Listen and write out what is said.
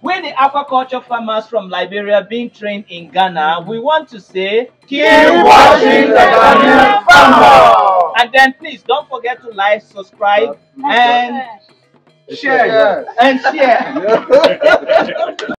We the aquaculture farmers from Liberia being trained in Ghana, we want to say, keep watching the Ghanaian farmer. And then please don't forget to like, subscribe, and share. And share.